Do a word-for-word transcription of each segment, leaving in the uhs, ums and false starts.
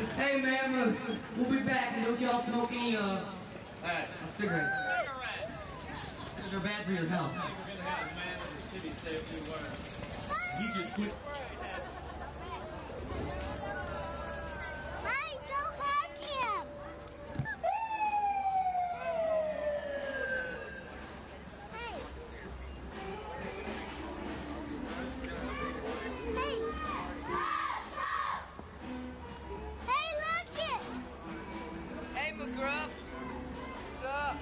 Hey man, uh, we'll be back, and don't y'all smoke any uh, uh cigarettes. Cigarettes. They're bad for your health. We're gonna have a man in the city say a few words. He just quit. Hey, don't hurt him. Hey. Hey. Hey, look it. Hey, McGruff. What's up?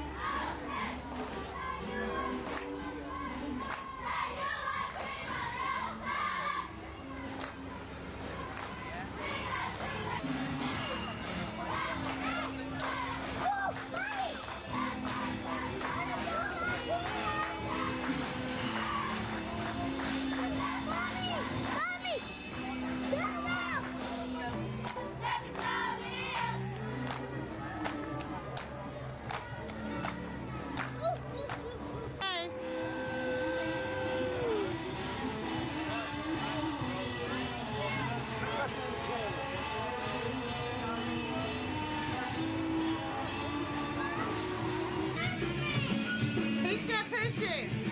Hey, stop pushing.